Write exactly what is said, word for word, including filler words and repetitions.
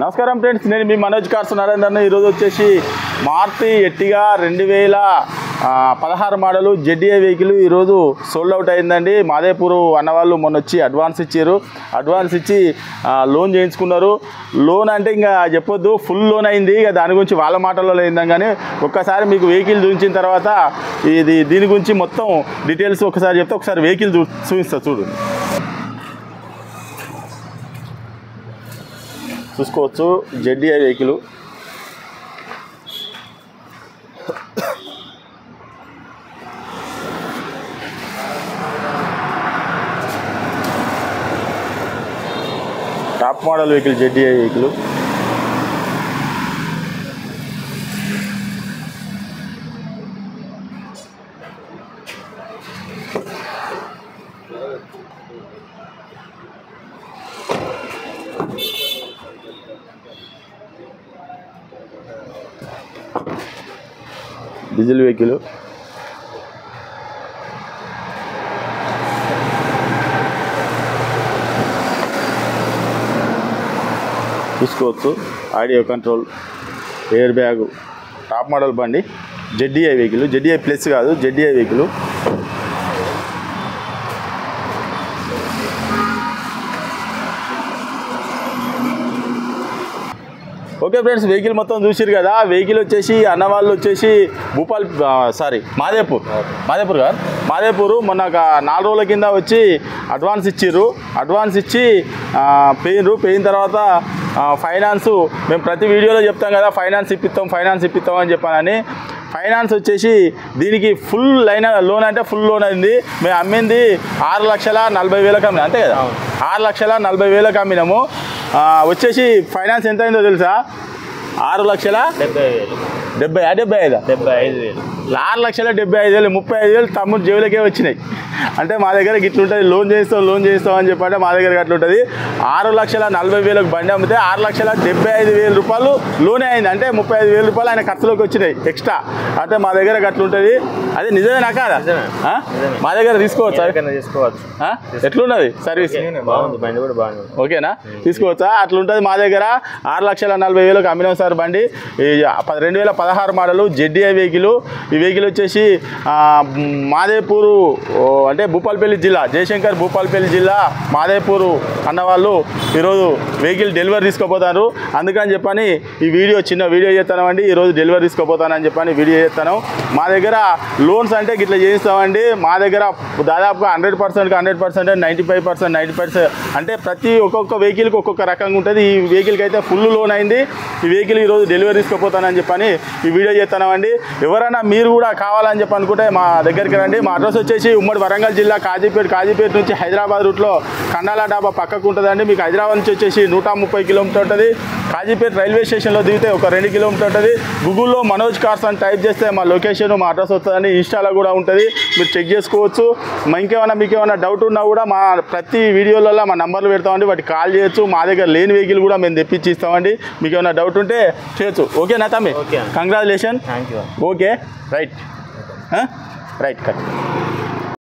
నమస్కారం ఫ్రెండ్స్, నేను మీ మనోజ్ కార్స్ నరేందర్ని. ఈరోజు వచ్చేసి మారుతి ఎర్టిగా రెండు వేల పదహారు మోడలు జెడ్డీఐ వెహికల్ ఈరోజు సోల్డ్ అవుట్ అయిందండి. మాదేపూర్ అన్నవాళ్ళు మొన్న వచ్చి అడ్వాన్స్ ఇచ్చారు. అడ్వాన్స్ ఇచ్చి లోన్ చేయించుకున్నారు. లోన్ అంటే ఇంకా చెప్పొద్దు, ఫుల్ లోన్ అయింది. ఇక దాని గురించి వాళ్ళ మాటల్లో అయిందాం. కానీ ఒక్కసారి మీకు వెహికల్ చూపించిన తర్వాత ఇది దీని గురించి మొత్తం డీటెయిల్స్ ఒకసారి చెప్తే ఒకసారి వెహికల్ చూ చూపిస్తా చూడు. చూసుకోవచ్చు ZDI vehicle. Top model vehicle ZDI vehicle. Diesel vehicle. చూసుకోవచ్చు audio control, air bag, top model బండి జెడ్డీఐ వెహికల్. జెడ్డీఐ ప్లస్ కాదు, ZDI vehicle. Okay friends, vehicle మొత్తం చూసిరు కదా. వెహికల్ వచ్చేసి అన్నవాళ్ళు వచ్చేసి భూపాల్ సారీ మాదేపూర్ మాదేపూర్ కాదు మాదేపూర్ మొన్న నాలుగు రోజుల కింద వచ్చి అడ్వాన్స్ ఇచ్చిర్రు. అడ్వాన్స్ ఇచ్చి పోయినరు. పోయిన తర్వాత ఫైనాన్స్ మేము ప్రతి వీడియోలో చెప్తాం కదా, ఫైనాన్స్ ఇప్పిస్తాం ఫైనాన్స్ ఇప్పిస్తాం అని చెప్పానని. ఫైనాన్స్ వచ్చేసి దీనికి ఫుల్ లైన్ లోన్ అంటే ఫుల్ లోన్ అయింది. మేము అమ్మింది ఆరు లక్షల నలభై వేలకు అమ్మినా, అంతే కదా. ఆరు లక్షల నలభై వేలకు అమ్మినాము. వచ్చేసి ఫైనాన్స్ ఎంత అయిందో తెలుసా? ఆరు లక్షల డెబ్బై వేలు డెబ్బై డెబ్బై ఐదు డెబ్బై ఐదు వేలు ఆరు లక్షల డెబ్బై ఐదు వేలు ముప్పై ఐదు వేలు తమ్ముడు జేబులకే వచ్చినాయి. అంటే మా దగ్గర ఇట్లుంటుంది, లోన్ చేస్తాం లోన్ చేస్తాం అని చెప్పంటే మా దగ్గర అట్లుంటుంది. ఆరు లక్షల నలభై వేలకు బండి అమ్మితే ఆరు లక్షల డెబ్బై ఐదు వేల రూపాయలు లోనే అయింది. అంటే ముప్పై ఐదు వేల రూపాయలు ఆయన ఖర్చులోకి వచ్చినాయి ఎక్స్ట్రా. అంటే మా దగ్గర అట్లుంటుంది. అది నిజమేనా కాదా? మా దగ్గర తీసుకోవచ్చా? తీసుకోవచ్చు. ఎట్లున్నది సర్వీస్? బాగుంది, బండి కూడా బాగుంది. ఓకేనా, తీసుకోవచ్చా? అట్లుంటుంది మా దగ్గర. ఆరు లక్షల నలభై వేలకు అమ్మినాం సార్ బండి. రెండు వేల పదహారు మోడలు జెడ్డీఐ వెహికల్. ఈ వెహికల్ వచ్చేసి మాదేపూరు అంటే భూపాలపల్లి జిల్లా, జయశంకర్ భూపాలపల్లి జిల్లా మాదేపూరు అన్నవాళ్ళు ఈరోజు వెహికల్ డెలివరీ తీసుకుపోతారు. అందుకని చెప్పని ఈ వీడియో చిన్న వీడియో చేస్తామండి. ఈరోజు డెలివరీ తీసుకుపోతానని చెప్పని వీడియో చేస్తాను. మా దగ్గర లోన్స్ అంటే ఇట్లా చేయిస్తామండి. మా దగ్గర దాదాపుగా హండ్రెడ్ పర్సెంట్కి hundred percent ninety five percent ninety percent అంటే ప్రతి ఒక్కొక్క వెహికల్కి ఒక్కొక్క రకంగా ఉంటుంది. ఈ వెహికల్కి అయితే ఫుల్ లోన్ అయింది. ఈ వెహికల్ ఈరోజు డెలివరీ తీసుకుపోతానని చెప్పని ఈ వీడియో చేస్తామండి. ఎవరైనా మీరు కూడా కావాలని చెప్పి అనుకుంటే మా దగ్గరికి రండి. మా అడ్రస్ వచ్చేసి ఉమ్మడి వరంగల్ జిల్లా కాజీపేట. కాజీపేట నుంచి హైదరాబాద్ రూట్లో కండాల డాబా పక్కకు ఉంటుందండి. మీకు హైదరాబాద్ నుంచి వచ్చేసి నూట ముప్పై కిలోమీటర్ ఉంటుంది. కాజీపేట రైల్వే స్టేషన్లో దిగితే ఒక రెండు కిలోమీటర్ ఉంటుంది. గూగుల్లో మనోజ్ కార్స్ అని టైప్ చేస్తే మా లొకేషన్ మా అడ్రస్ వస్తుందండి. ఇన్స్టాలో కూడా ఉంటుంది, మీరు చెక్ చేసుకోవచ్చు. మా ఇంకేమైనా మీకు ఏమైనా డౌట్ ఉన్నా కూడా మా ప్రతి వీడియోలలో మా నంబర్లు పెడతామండి, వాటికి కాల్ చేయొచ్చు. మా దగ్గర లేని వెహికల్ కూడా మేము తెప్పించి ఇస్తామండి. మీకు ఏమైనా డౌట్ ఉంటే చేయొచ్చు. ఓకేనా తమ్మి? Congratulation. Thank you. Okay right right cut.